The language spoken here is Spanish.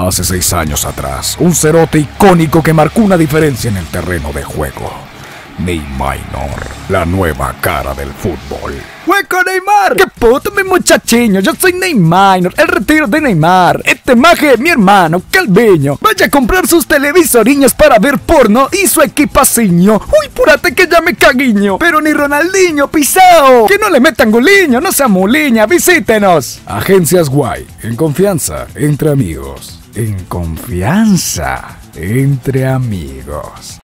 Hace 6 años atrás, un cerote icónico que marcó una diferencia en el terreno de juego. Neymar, la nueva cara del fútbol. ¡Hueco Neymar! ¡Qué puto mi muchachiño! Yo soy Neymar, el retiro de Neymar. Este maje es mi hermano, Calviño. Vaya a comprar sus televisoriños para ver porno y su equipaciño. ¡Uy, púrate que ya me caguiño! Pero ni Ronaldinho, pisao. Que no le metan guliño, no sea muliña, visítenos. Agencias Guay, en confianza, entre amigos. En confianza, entre amigos.